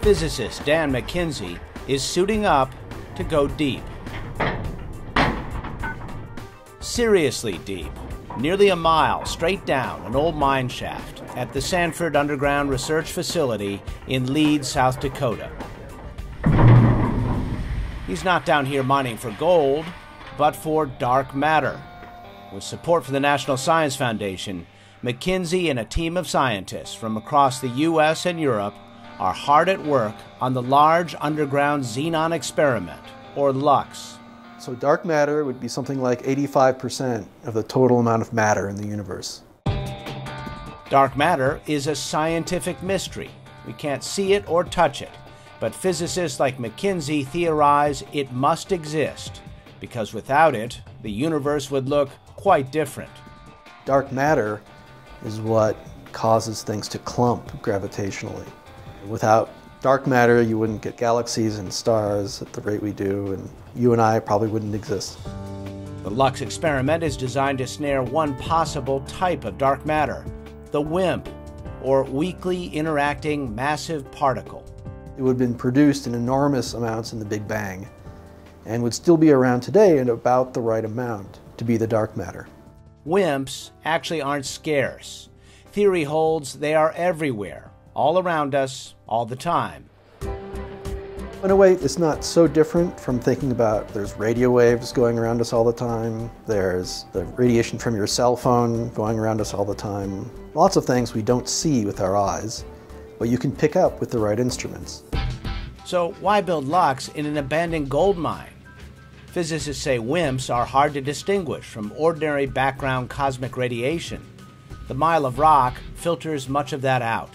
Physicist Dan McKinsey is suiting up to go deep. Seriously deep, nearly a mile straight down an old mine shaft at the Sanford Underground Research Facility in Leeds, South Dakota. He's not down here mining for gold, but for dark matter. With support from the National Science Foundation, McKinsey and a team of scientists from across the U.S. and Europe are hard at work on the Large Underground Xenon experiment, or LUX. So dark matter would be something like 85% of the total amount of matter in the universe. Dark matter is a scientific mystery. We can't see it or touch it, but physicists like McKinsey theorize it must exist, because without it, the universe would look quite different. Dark matter is what causes things to clump gravitationally. Without dark matter, you wouldn't get galaxies and stars at the rate we do, and you and I probably wouldn't exist. The LUX experiment is designed to snare one possible type of dark matter, the WIMP, or weakly interacting massive particle. It would have been produced in enormous amounts in the Big Bang, and would still be around today in about the right amount to be the dark matter. WIMPs actually aren't scarce. Theory holds they are everywhere, all around us, all the time. In a way, it's not so different from thinking about there's radio waves going around us all the time, there's the radiation from your cell phone going around us all the time. Lots of things we don't see with our eyes, but you can pick up with the right instruments. So why build LUX in an abandoned gold mine? Physicists say WIMPs are hard to distinguish from ordinary background cosmic radiation. The mile of rock filters much of that out.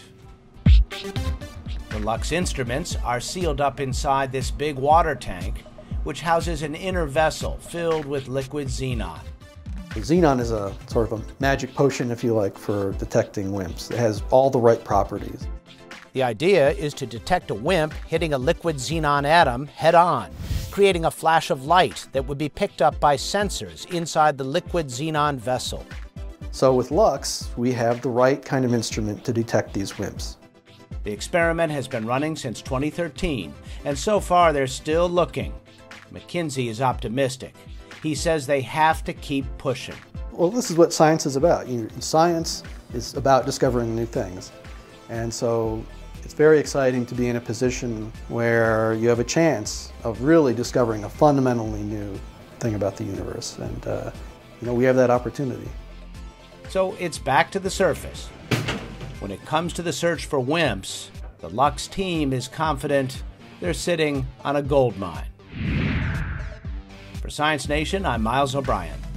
The LUX instruments are sealed up inside this big water tank, which houses an inner vessel filled with liquid xenon. Xenon is a sort of a magic potion, if you like, for detecting WIMPs. It has all the right properties. The idea is to detect a WIMP hitting a liquid xenon atom head-on, creating a flash of light that would be picked up by sensors inside the liquid xenon vessel. So with LUX, we have the right kind of instrument to detect these WIMPs. The experiment has been running since 2013, and so far they're still looking. McKinsey is optimistic. He says they have to keep pushing. Well, this is what science is about. Science is about discovering new things. And so it's very exciting to be in a position where you have a chance of really discovering a fundamentally new thing about the universe. And we have that opportunity. So it's back to the surface. When it comes to the search for WIMPs, the LUX team is confident they're sitting on a gold mine. For Science Nation, I'm Miles O'Brien.